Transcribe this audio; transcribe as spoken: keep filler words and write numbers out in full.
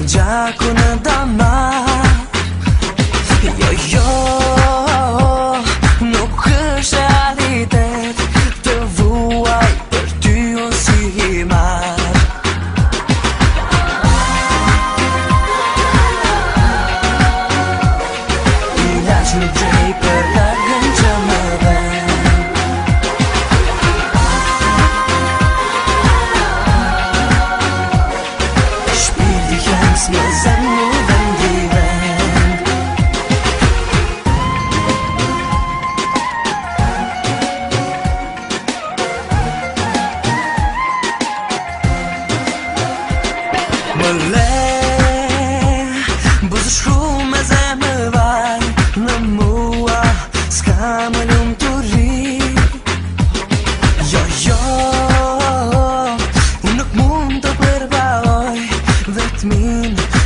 gjaku në dama. Jo, jo, nuk është realitet të vuaj për ty unë si himar. Ilaç nuk gjej për lagën që më dhen. Shpirti jem s'më zën mu vendi vend. Më le buzë shkru me zemër vaj në mua, s'ka më lumë të ri. Jo, jo, unë nuk mund të përballoj vetmin